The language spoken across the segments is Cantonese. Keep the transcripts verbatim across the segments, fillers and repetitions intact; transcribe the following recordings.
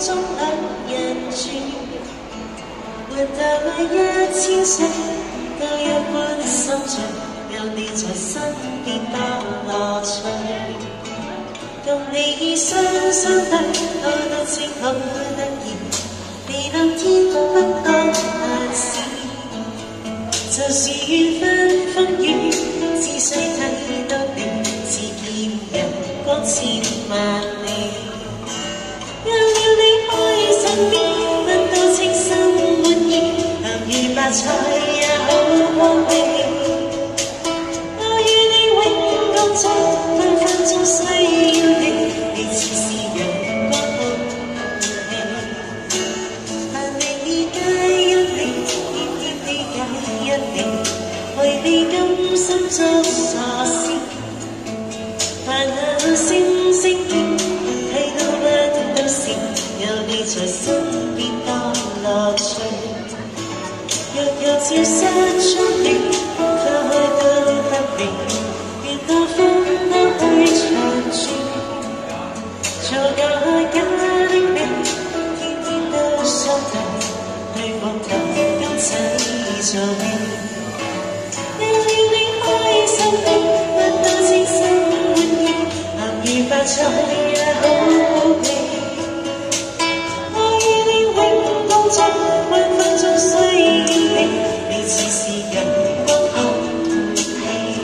中兩人住，換大愛一千歲，都一般心醉，有你在身邊多樂趣。共你雙雙對，好到清好得意，地老天不當閒事。就是緣分風雨，只需睇到你，似見人光千萬里。有了你開身邊，聞到清新滿意，鹹魚白菜也好好味。我與你永共聚，分分鐘需要你，你似是陽光空氣。但你理解一你，偏偏理解一你，為你甘心做傻事。煩惱星星見，睇到不到時，有你在身邊多樂趣。若有朝失蹤你，花開都得你，願到風都去長住。做個假的你，天天都相對，對膊頭今世做戲。有了你開心的，聞到清新滿意，鹹魚白菜也好好味。我與你永共聚，分分鐘需要你，你似是陽光空氣。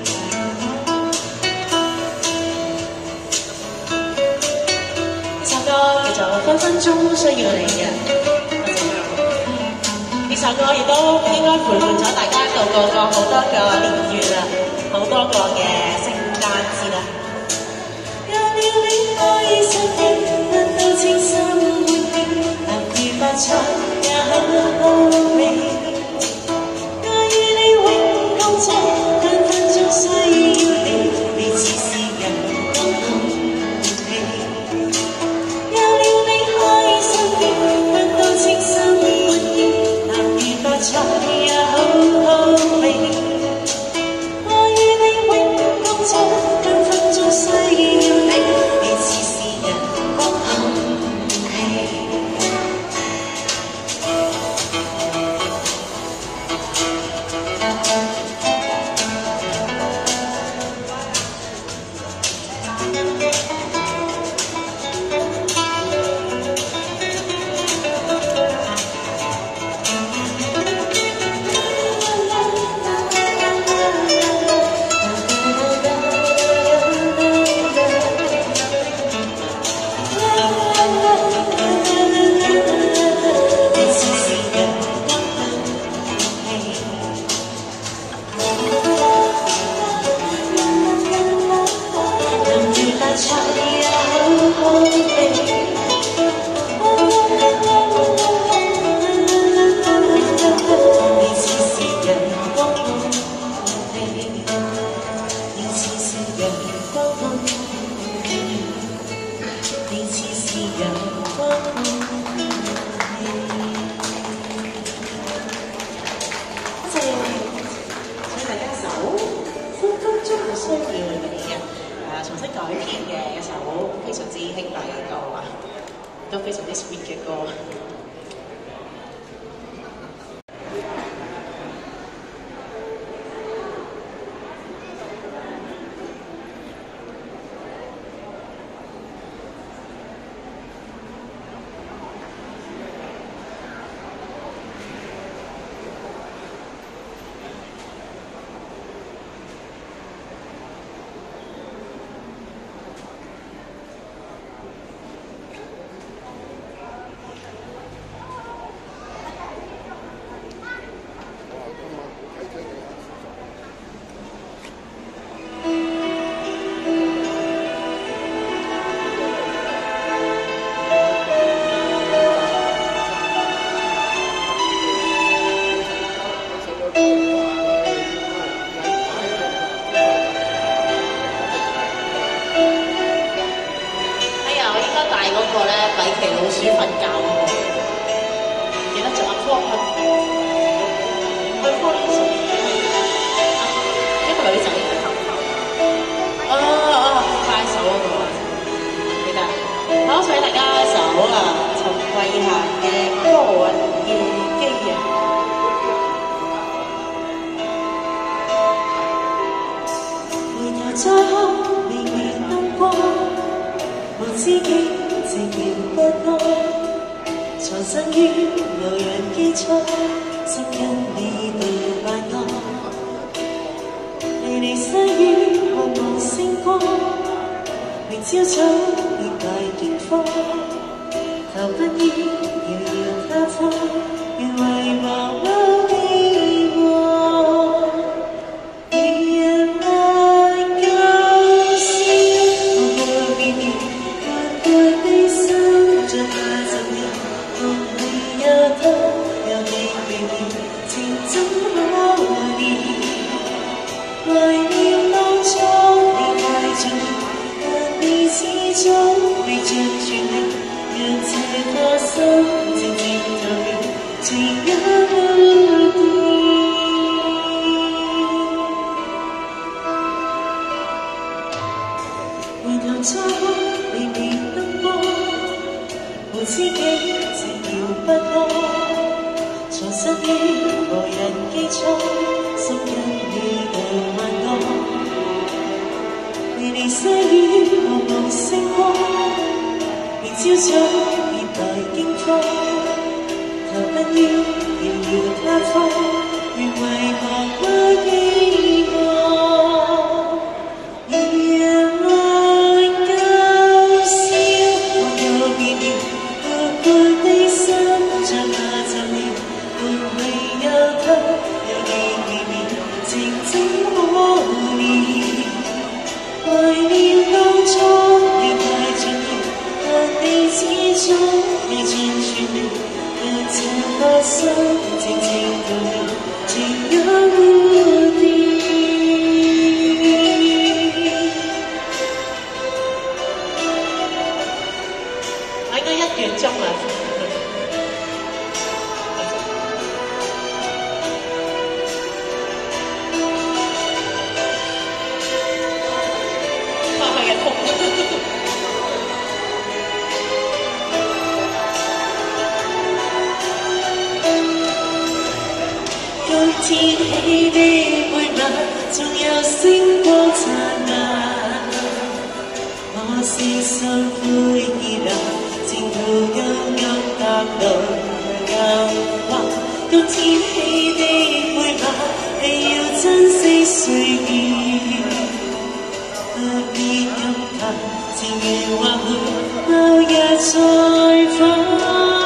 呢首歌叫做《分分鐘需要你》嘅。呢首歌亦都應該陪伴咗大家度過過好多個年月啦，好多個嘅聖誕節啦。有了你開心的，聞到清新滿意，鹹魚白菜也好好味。我與你永共聚，分分鐘需要你，你似是陽光空氣。有了你開心的，聞到清新滿意，鹹魚白菜也好好味。我與你永共聚，分分鐘需要你，你似是陽光空氣。需要你嘅誒重新改編嘅一首非常之輕快嘅歌啊，都非常之 sweet 嘅歌。米奇老鼠瞓覺嗰個，記得仲阿科去去科呢度，一個女仔嘅頭髮，啊啊快手嗰個，記得，攞上俾大家一首啊！ 以下嘅歌韻夜機啊！回頭再看微微燈光，無知己寂寥不安，藏身於無人基礎，心因你度晚安。離離細雨茫茫星光，明朝早熱大驚慌。投奔於遙遙他方，願遺忘了希望。如人來舊笑，我個別別活潑的心像那陣雨，夢裏有他，有你微妙，情怎可憐？懷念當初你太重要，但你始終未盡全力。讓這顆心靜靜投入，情也無變。回頭再看微微燈光，無知己寂寥不安，藏身於無人基礎，心因你度晚安。離離細雨茫茫星光，朝早熱來驚慌，投奔於遙遙他方，願遺忘了希望。如人來舊笑，我有別離，活潑的心像那陣雨，夢裏有他，有你微妙，情怎可憐？懷念當初你太重要。你始終未盡全力，讓這顆心靜靜投入，情也無變。我應該一月中啊！天氣的背板，仲有星光燦爛。我是心灰意冷，前途暗暗踏路又橫。當天氣的背板，你要珍惜歲月，不必感嘆，情緣或會某日再返。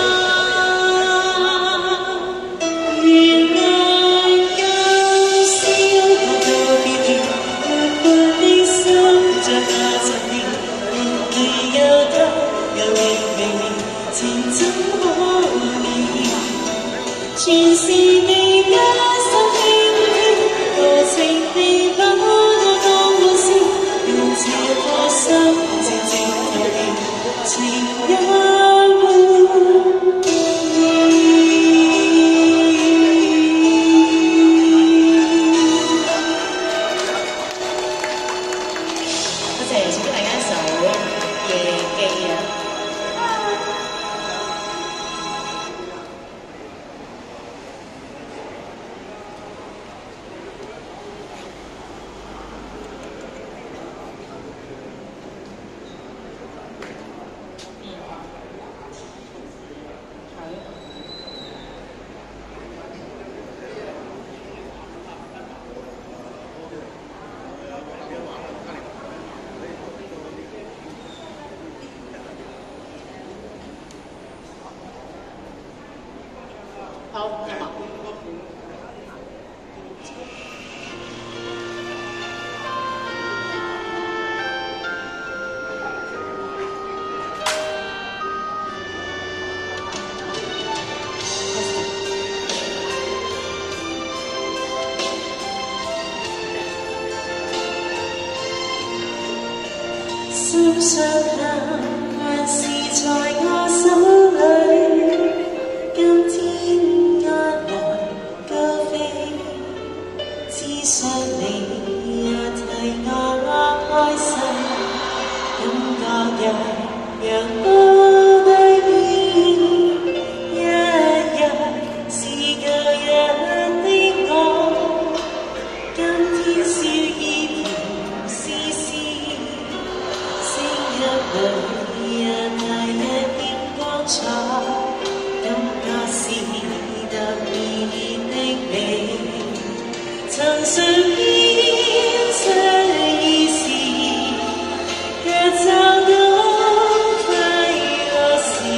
全是你一手輕輕，多情地把我當故事，用這顆心靜靜投入，情也無變。多謝送俾大家一首《夜機》啊！好，好嘛。心上下還是在我手裏，今天壓來高飛，只想你也替我開心，感覺日陽光的變。 裏呀，大一點光彩，感覺是特別的美。曾想牽出意思，卻找到快樂時，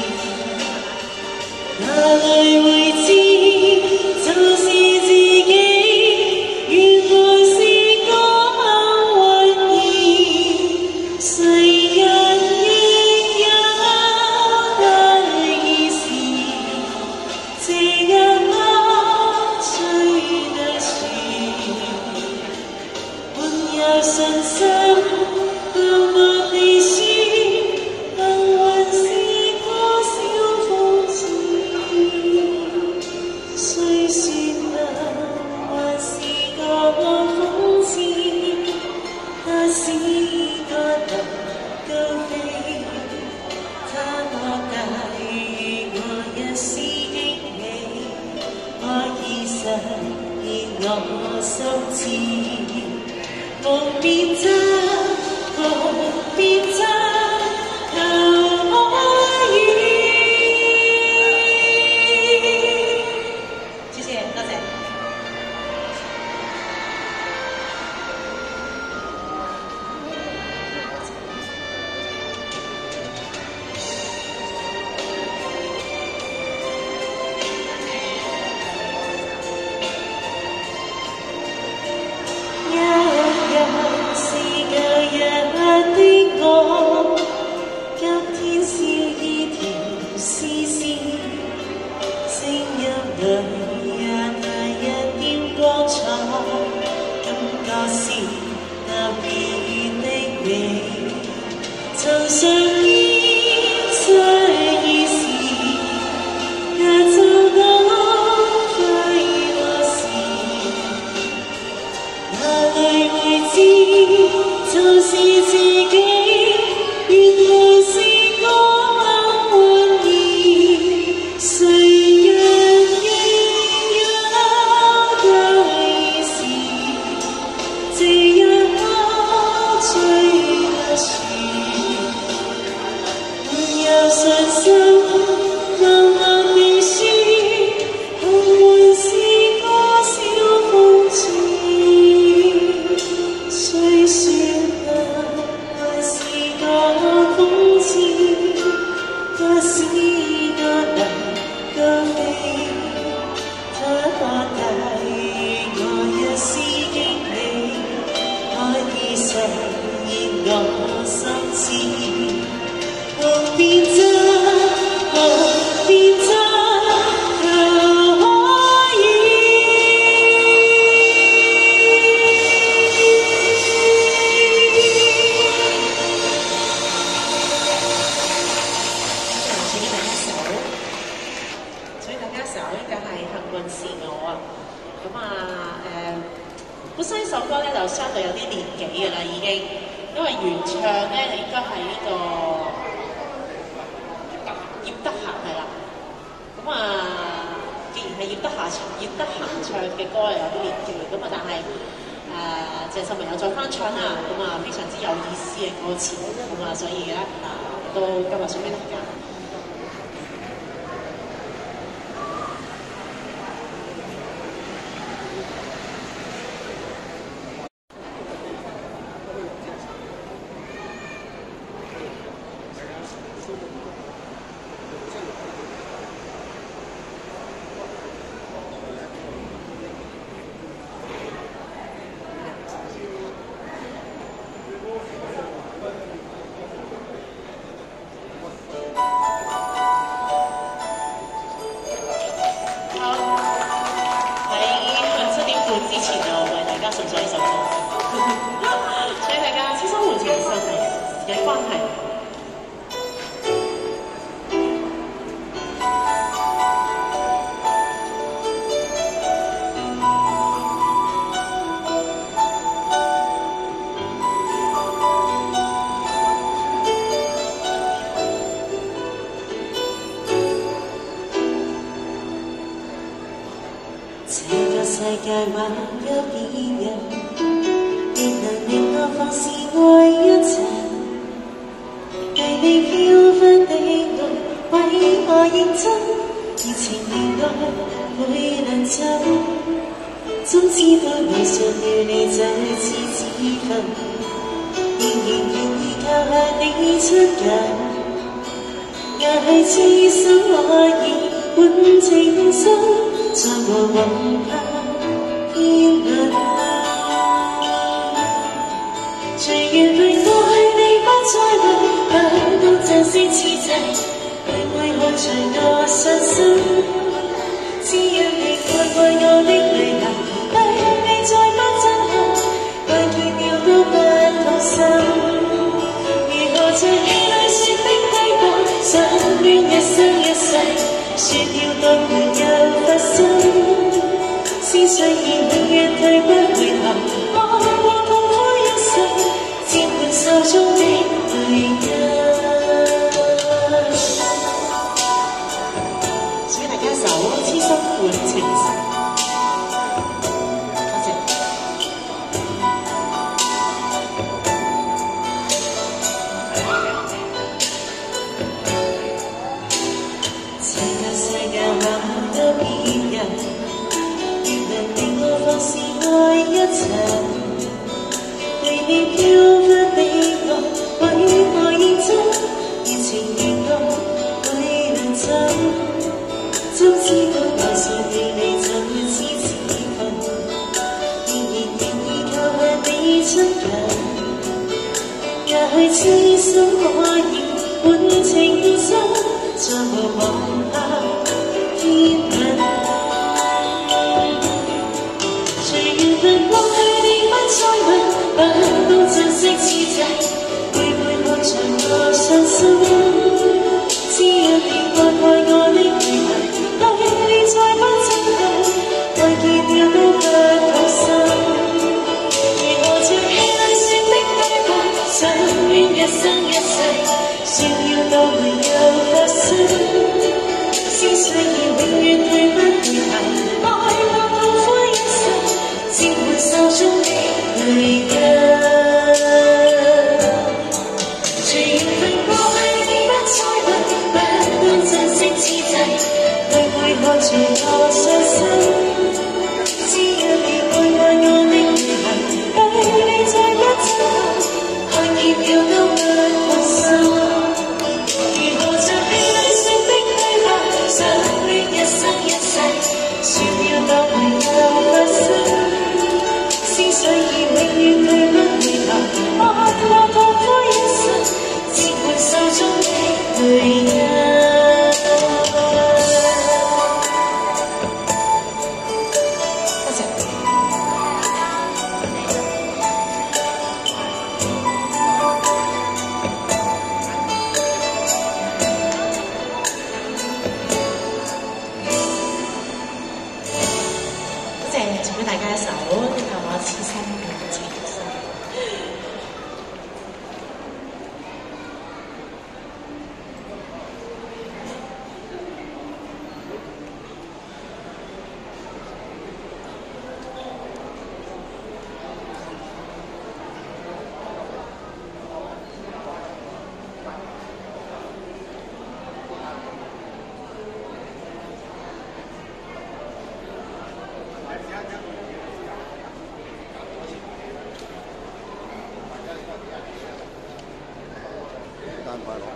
哪裏會知就是自己，原來是個幸運兒。世人亦有得意時，這一刻最特殊，沒有信心，淡淡地說，幸運是個小瘋子。雖說幸運是個瘋子，他是個能高飛，他可帶予我一絲驚喜，可以實現我心志。夢變真，夢變真，求可以。謝謝，多謝。曾想牽出意思，卻找到快樂時，哪裏會知就是自己，原來是個幸運兒。誰人亦有得意時，這一刻最特殊。有信心，慢慢地說，幸運是個小瘋子。雖說幸運是個瘋子，他是個能高飛，他可帶予我一絲驚喜，可以實現我心志。夢變真，夢變真，求可以。請大家手，請大家手，呢個係幸運是我啊！咁啊誒，本身呢首歌咧就相對有啲年紀嘅啦，已經，因為原唱咧應該係呢個。葉德嫻係啦，咁啊，既然係葉德嫻唱葉德嫻唱嘅歌又有啲年紀，咁啊，但係誒鄭秀文又再翻唱啦，咁啊非常之有意思嘅歌詞，咁啊，所以咧啊都今日送俾大家。送上呢首歌，所以大家千辛萬苦嘅收睇，時間關係。這個世界還有別人，亦能令我放肆愛一場。 你飄忽的愛，為我認真，熱情年代會能走。總知道愛上了你就似紙份，仍然願意靠向你親近。也許痴心可以換情深，再無魂魄牽引。隨緣分過去，你不再來，不懂珍惜此際，會會看隨我傷心。只要你愛愛我的淚流，對你再不震撼，愛見了都不痛心。如何像戲裏說的揮霍，想戀一生一世，說了當沒有發生。思想已永遠退不回頭，愛過痛苦一生，接滿手中的淚印。請大家一首《痴心換情深》。愛一層，對你飄忽的愛，為我認真，熱情如愛，會能走。怎知道愛上了你就似紙份，仍然願意靠向你親近。也許痴心可以換情深，再無魂魄牽引。再問，不懂珍惜此際，每每看着我傷心。只有你愛愛我的淚流，對你再不震撼，愛見了都不痛心。如何像戲裏說的對白，想戀一生一世，說了都沒有發生。思緒已永遠退不回頭，愛過痛苦一生，接滿手中的淚印。隨緣分過去，你不再問，不懂珍惜此際，會會看隨我傷心。只要你愛愛我的淚流，對你再不震撼，看見了都不放心。如何像戲裏說的對白，想戀一生一世，說了當沒有發生。思緒已永遠退不回頭，愛過痛苦一生，接滿手中的淚印。多謝。多謝，送俾大家一首《你看我痴心換情深》。 快樂。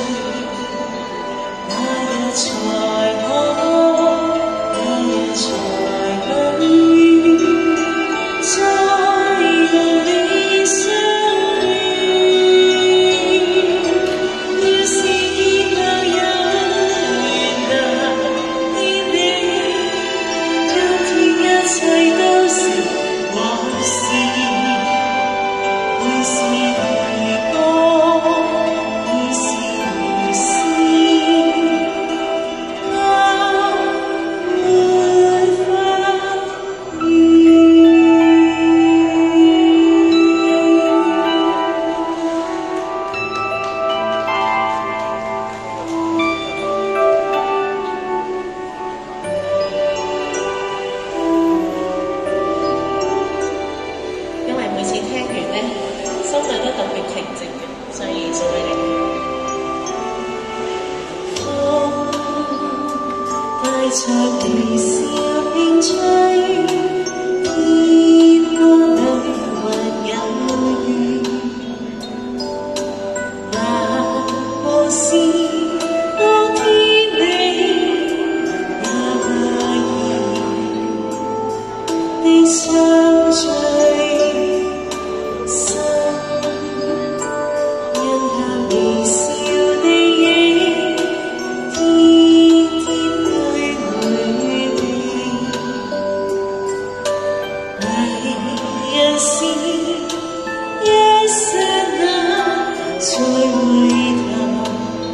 那日才可，那日才去，再共你相遇。要是以後有緣能見你，今天一切都是往事。 會是如歌，會是如詩，我沒法言。因為每次聽完呢。 心裏都特別平靜嘅，所以送俾你。風帶着微笑輕吹，天空裏還有雨。那無事當天你那夜的相隨。 再回頭，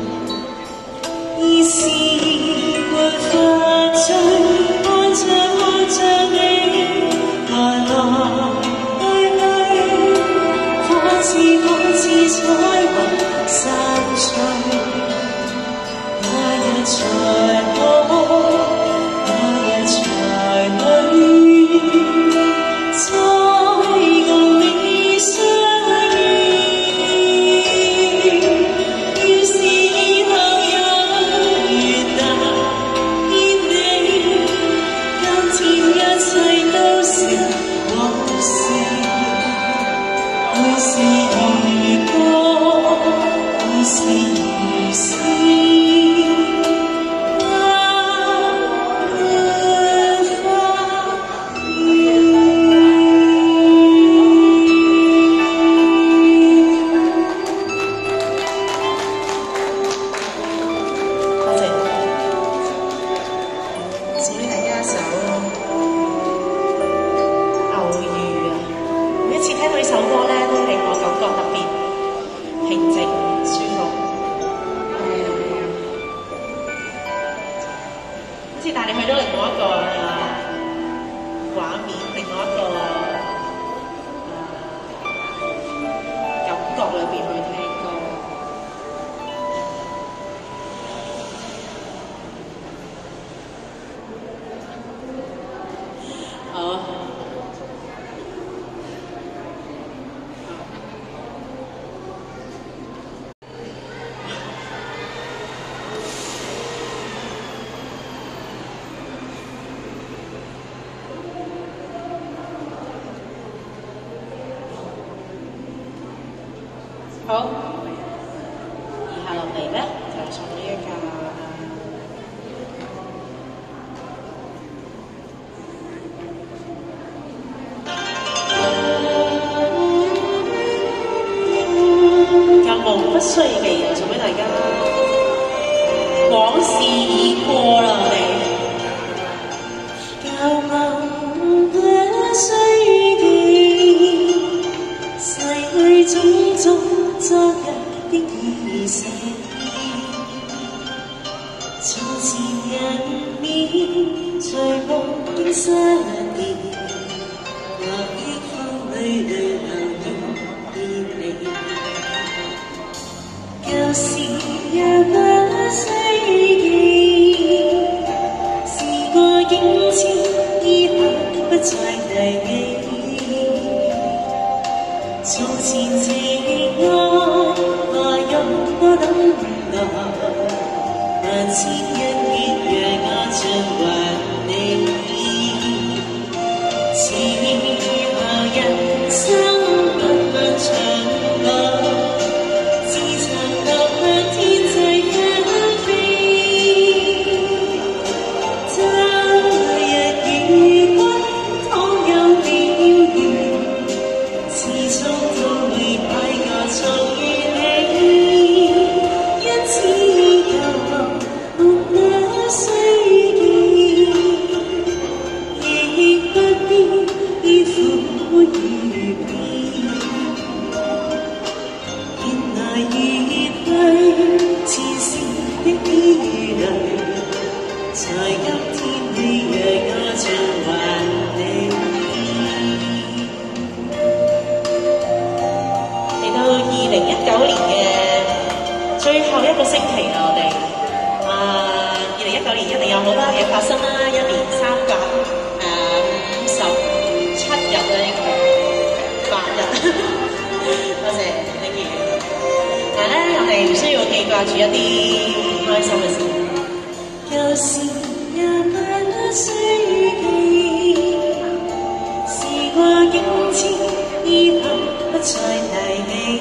已是沒法追，看着看着你來來去去，仿似仿似彩虹散聚，那日才可，那日才去。 會是如歌，會是如詩，我沒法言。多謝，送俾大家一首《偶遇》啊！每一次聽到呢首歌咧，都令我感覺特別平靜舒服。好似帶你去到另外一個畫面，另外一個感覺裏邊去聽歌。好。 好，以下落嚟咧就送呢一架舊夢不需記，送俾大家。往事已過啦，我哋。舊夢不需記，逝去種種。 昨日的意識，從前人面隨夢境失跌，或憶風裏淚流已別離。舊事若不需記，時過境遷，以後不再提起。從前情愛。 多等待，萬千恩怨讓我盡還你。似後人生漫漫長路，自曾踏向天際。 最後一個星期啦，我哋啊，二零一九年一定有好多嘢發生啦，一年三百誒五十七日啦，應該八日，多謝 thank you。但係咧，我哋唔需要記掛住一啲唔開心嘅事。有時也快樂歲記，時過境遷，以後不再提起。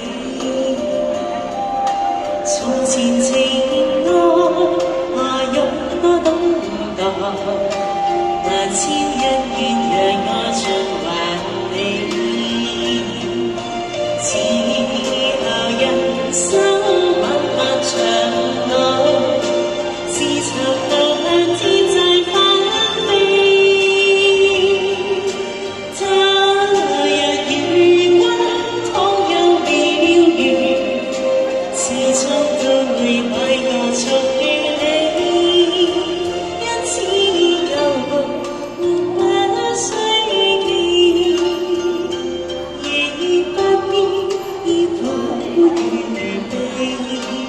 從前情愛何用多懂待，萬千恩怨讓我盡還你。之後人生漫漫長路，自尋路向天際翻飛。他日餘溫同樣微妙如，始終都會為我重遇你。因此舊夢換不歲記，亦不必依抱預備。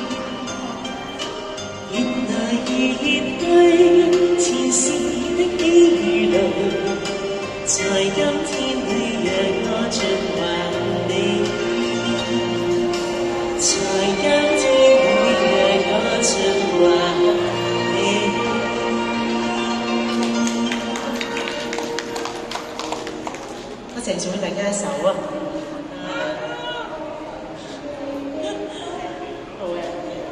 原來熱淚前事的喜與淚，在今天裏讓我盡還你。在今天裏讓我盡還你。多謝送俾大家一首啊！好嘅，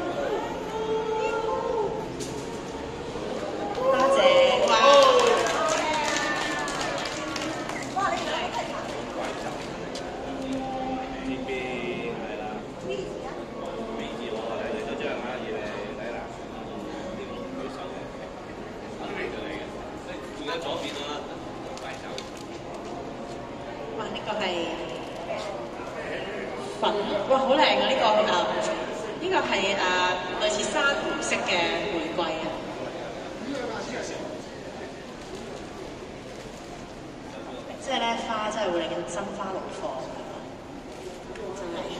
多謝哇！哇！呢個係粉，哇！好靚啊！呢個誒，呢個係誒類似珊瑚色嘅玫瑰啊！即係咧花真係會令人心花怒放，真係。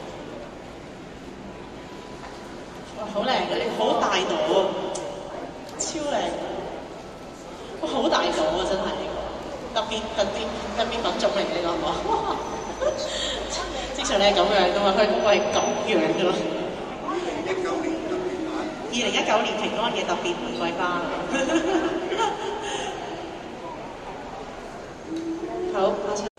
哇！好靚嘅，呢好大朵啊，超靚！哇！好大朵啊，真係。特別特別特別品種嚟嘅呢個係嘛？正常你係咁樣噶嘛，佢嗰個係咁樣噶咯。二零一九年平安嘅特別玫瑰花。好，阿陳。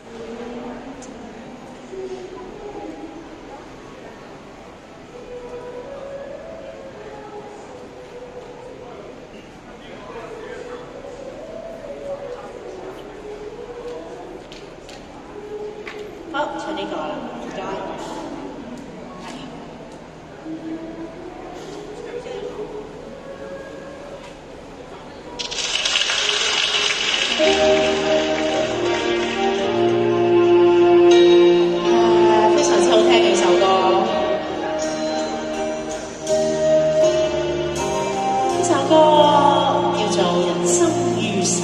好，唱呢個啦，唔該。誒，非常之好聽嘅首歌。呢首歌叫做《人生於世》。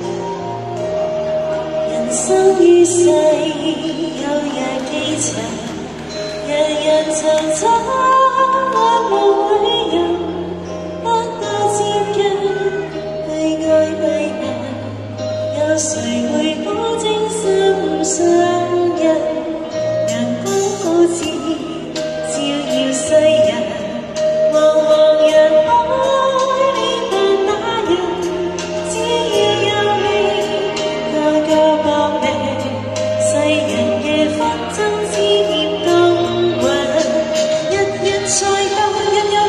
人生於世，有日幾場，人人尋找愛無理由，不到接近，被愛被恨，有誰會保證心上人？陽光普照，照耀世人，茫茫人海戀但那人，只要有你，個個搏命。世人嘅紛爭之險動魂，日日在鬥，日有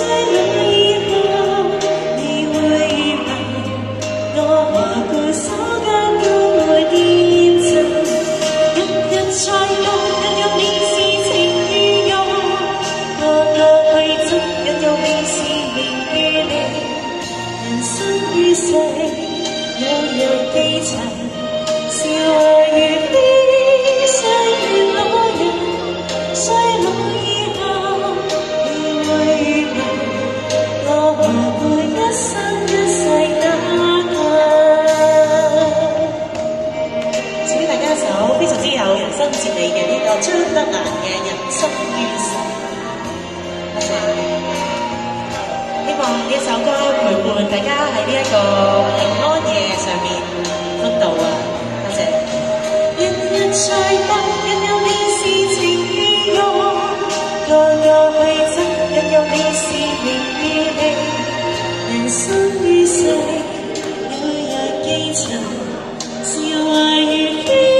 張德蘭嘅人生於世，多謝。希望呢一首歌陪伴大家喺呢一個平安夜上面歡度啊！多謝。日日在等，日有你是情與慾，個個去執，日有你是名與利，人生於世，每日基層，笑話如飛。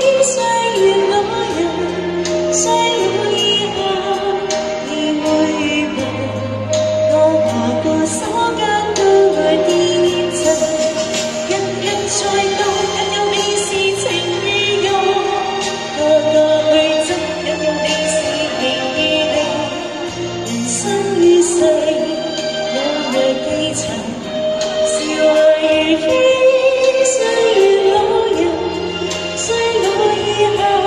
歲月以後，你會問我何個手間都會變質，日日在度，日有你是情與慾，個個去執，日有你是名與利，人生於世，有若基層，笑話如飛，歲月老人，衰老以後。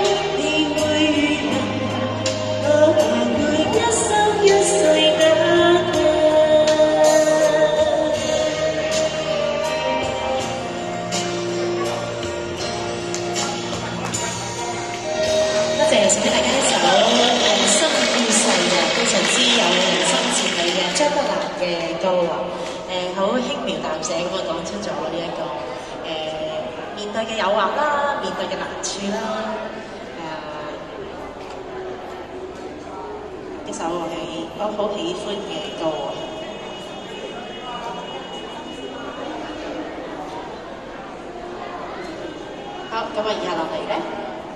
送俾大家一首人生於世嘅非常之有人生哲理嘅張德蘭嘅歌啊！誒好輕描淡寫咁啊講出咗呢一個誒、呃、面對嘅誘惑啦，面對嘅難處啦，誒、呃、一首我係我好喜歡嘅歌啊！好，咁啊，以下落嚟咧。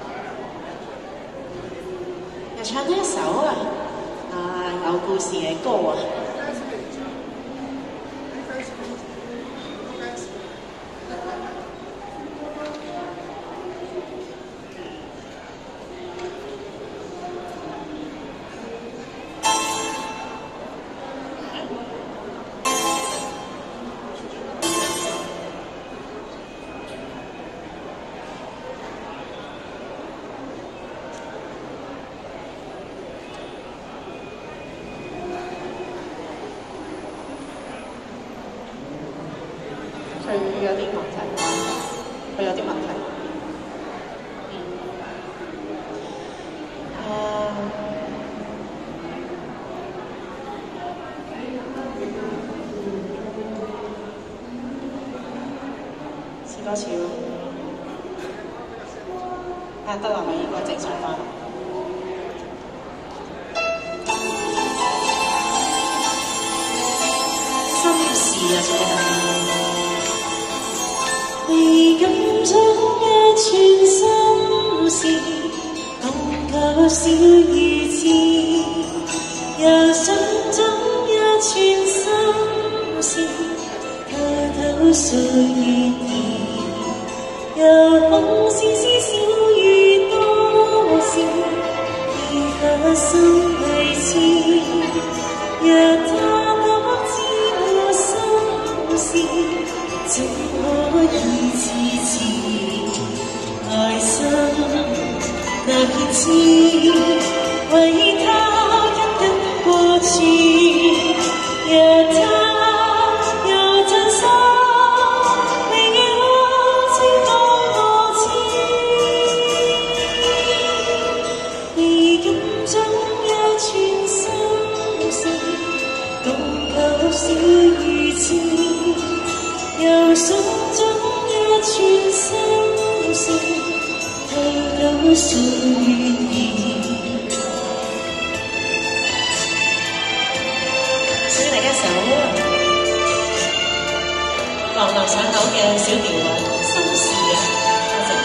唱呢一首啊，啊有故事嘅歌啊！佢有啲問題，佢有啲問題。嗯。啊。試多次咯。啊，得啦，我應該正常翻。心事啊，仲係。 未敢將一串心事講夠小如字，又想將一串心事偷偷訴願意，又恐絲絲小雨多事，已發生類似，若他多知我心事。 怎可以支持愛心那片刺，為他一根過處，若他又盡心，永遠情講我知，未敢將一串心事講夠小如字。 又想將一串心事偷偷訴願意，送俾大家一首朗朗上口嘅小調啊，心事啊，多謝，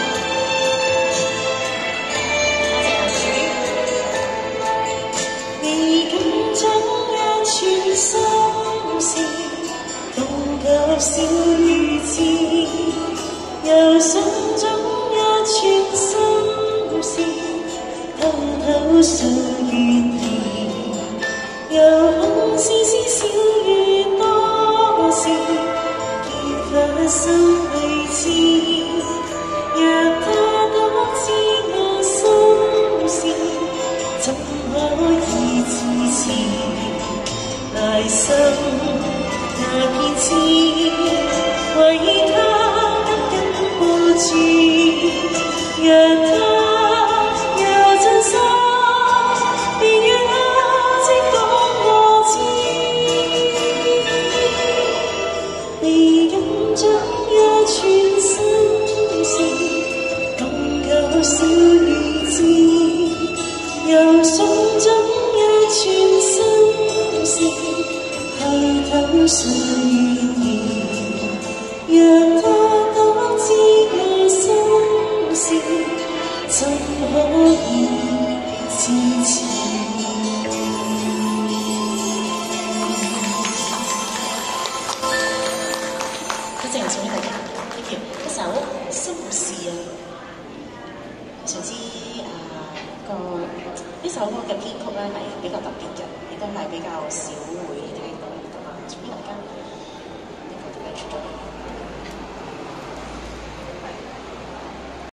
多謝阿鼠。未敢將一串。 心事，動舊小雨枝，又想總一串心事，偷偷想願意，又恐絲絲小雨多事，結發生彼此。若他多知我心事，怎可以自持？來生那片刺，為他緊緊抱住。若他有真心，便讓他即講我知。你緊張一串心事，動舊小雨枝，又想怎一串心事，偷偷想願意。若他多知我心事，怎可以自持？多謝送俾大家，呢條一首《心事》啊，非常之啊個呢首歌嘅編曲咧係比較特別嘅。